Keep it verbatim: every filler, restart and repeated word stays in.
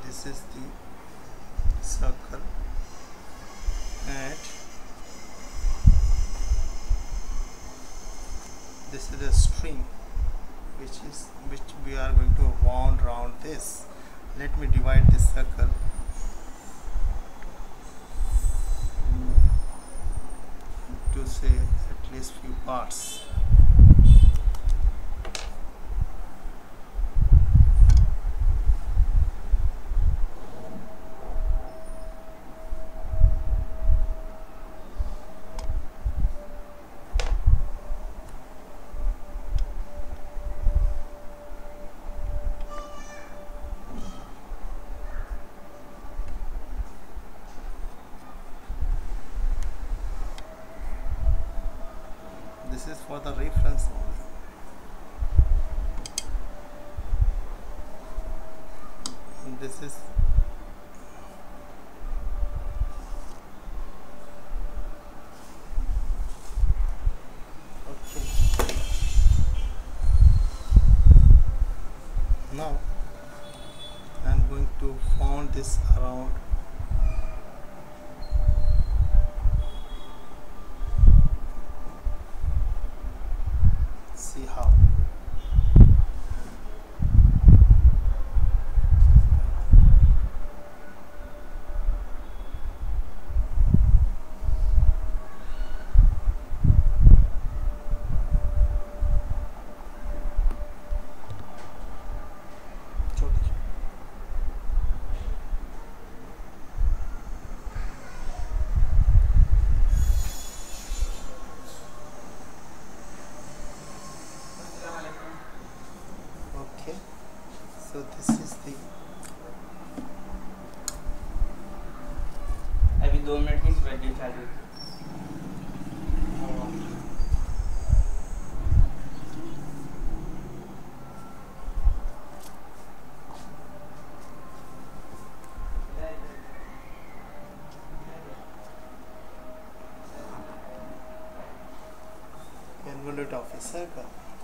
this is the circle, and this is a string which is which we are going to wound round this. Let me divide this circle to say at least few parts. This is for the reference only. And this is okay. Now I am going to fold this around. See how. Okay, so this is the अभी दो minute की video चालू है। I'm going to do it off a circle.